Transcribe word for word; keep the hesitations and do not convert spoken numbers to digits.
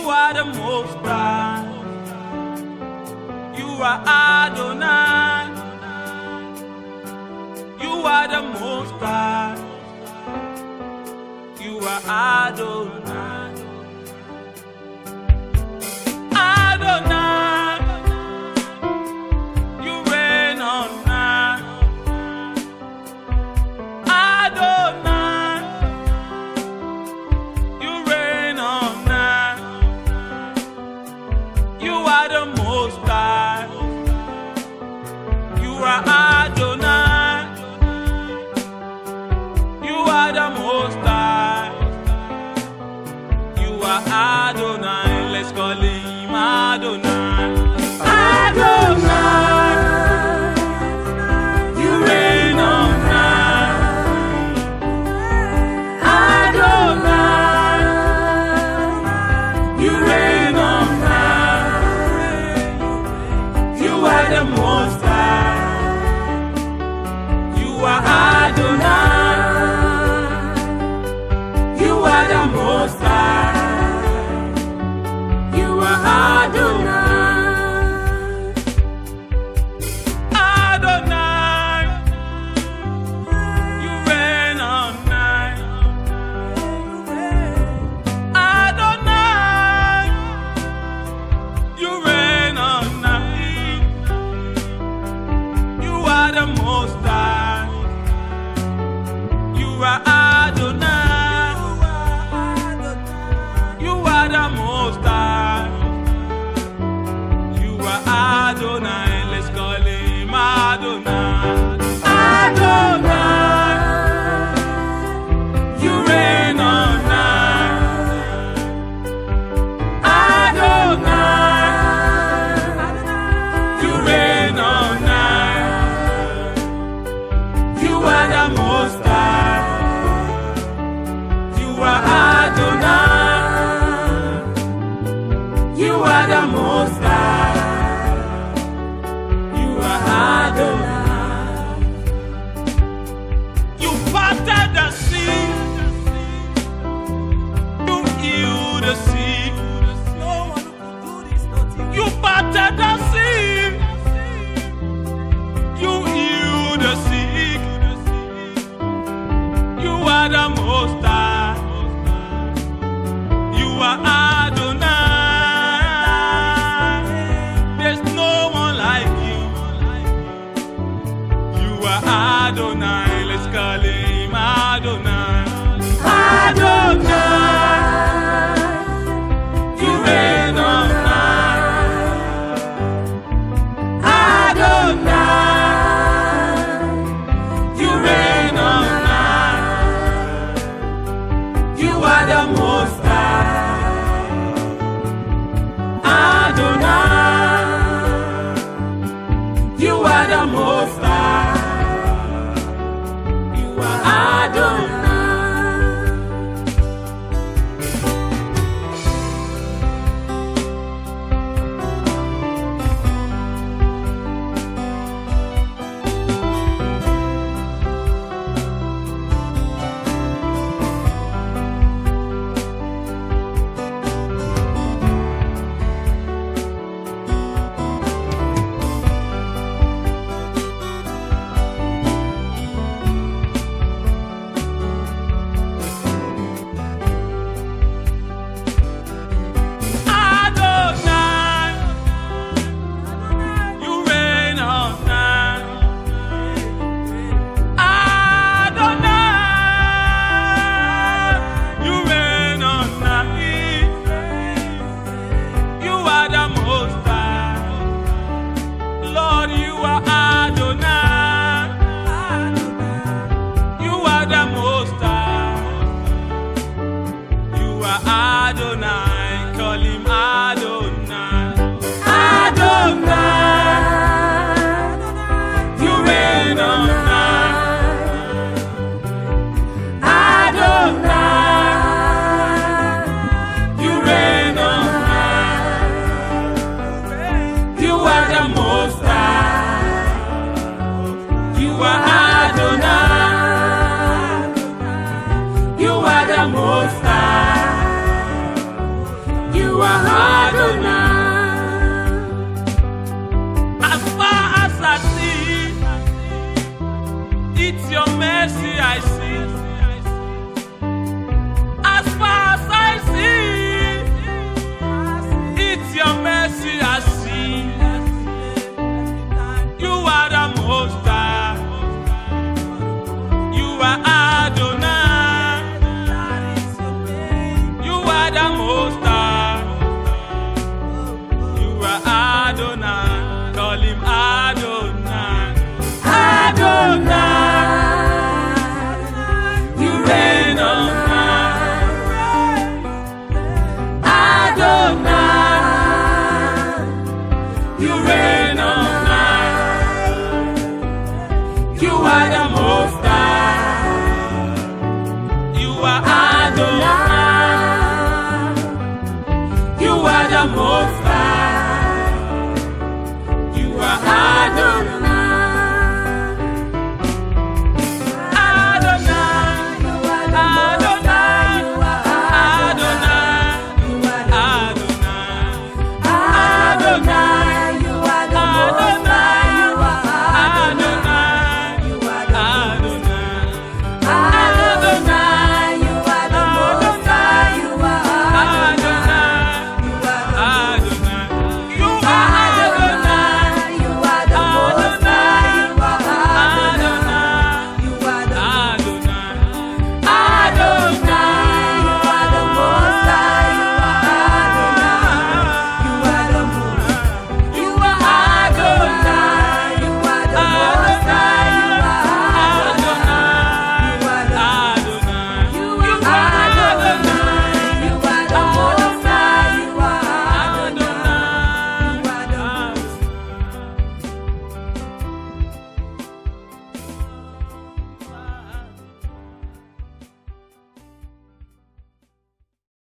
are the Most High. You are Adonai. You are the Most High. You are Adonai. Adonai, you reign on high. Adonai, you reign on high. You are the Most High. You are Adonai. You are the Most High. You are Adonai. Let's call him Adonai. Adonai, you reign on high. Adonai, you reign on high. You are the Most High. You are Adonai. You are the Most High. You are Adonai. Adonai, you reign on high. Adonai, you reign on high. You are the Most High. You are Adonai. You are the Most High. You are Adonai. Let's call him Adonai. Adonai, you reign on high. Adonai, you reign on high. You are the Most High. You are Adonai. You are the Most High. You are Adonai. You parted the sea. You healed the sick. You parted the sea. You healed the sick. You are the Most High. You are Adonai. There's no one like you. You are Adonai. Let's call him Adonai. Adonai, you reign on high. Adonai, you reign on high. You are the Most High. Adonai, you are the Most High. You are Adonai. You are the Most High.